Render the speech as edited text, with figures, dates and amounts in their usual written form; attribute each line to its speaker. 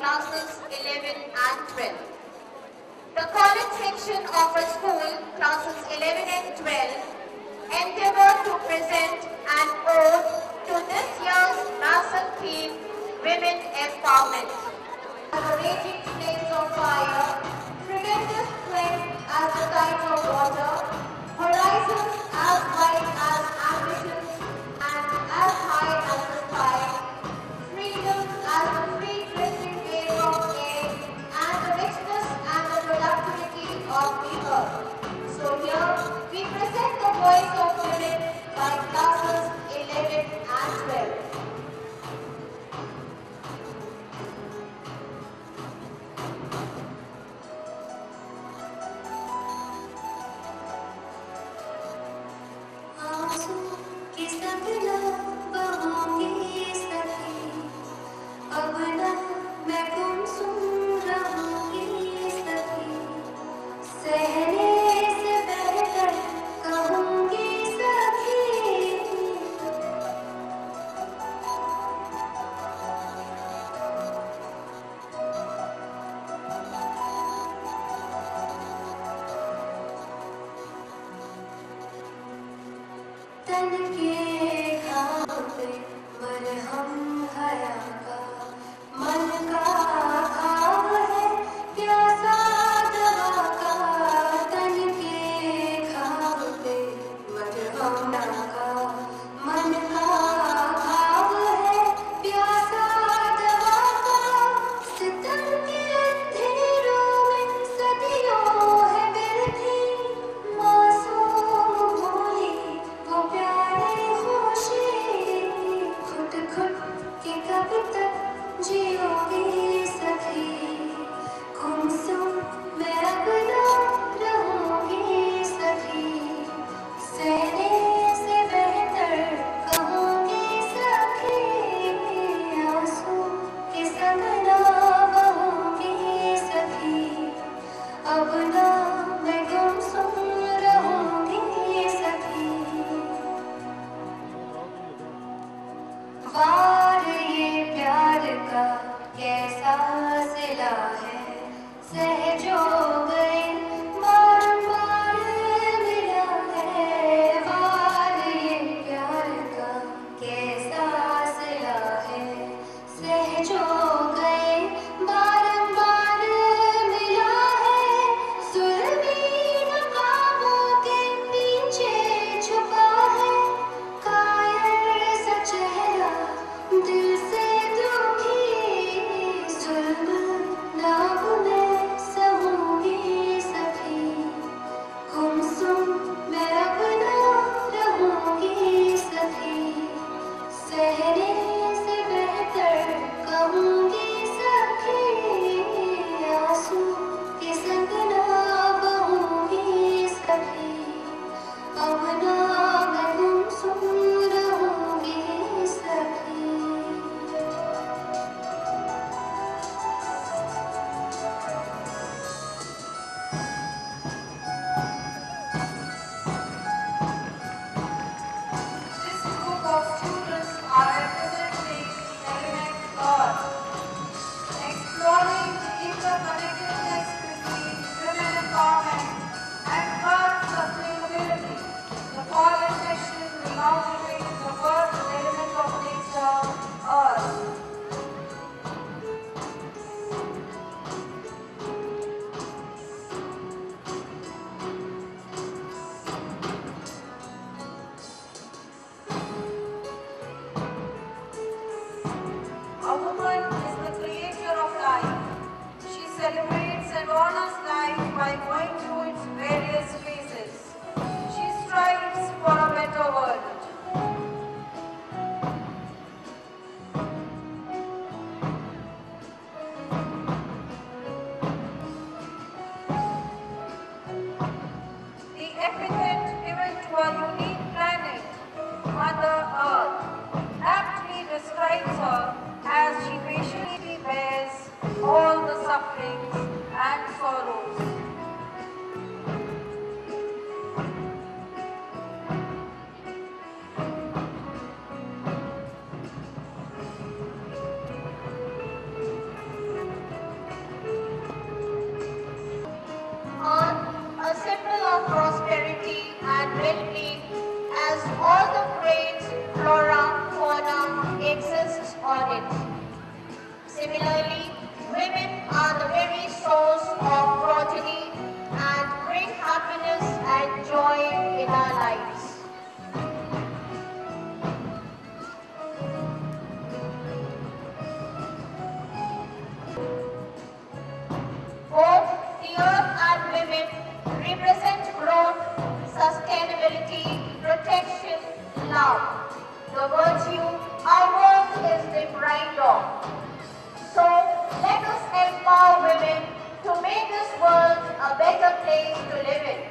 Speaker 1: classes 11 and 12. The college section of a school, classes 11 and 12, endeavor to present an ode to this year's national theme, Women Empowerment. The raging flames of fire, tremendous strength as the tides of water, horizons as wide as ambitions and as high as the sky, freedom as the free drifting wave of air, and the richness and the productivity of the earth. So here we present the voice of women by classes 11 and 12.
Speaker 2: A woman is the creator of life. She celebrates and honors life by going through its various phases. She strives for a better world. The epithet given to a unique planet, Mother Earth, aptly describes her as she patiently bears all the sufferings and sorrows.
Speaker 1: sustainability, protection, love. The virtue our work is deprived of. So let us empower women to make this world a better place to live in.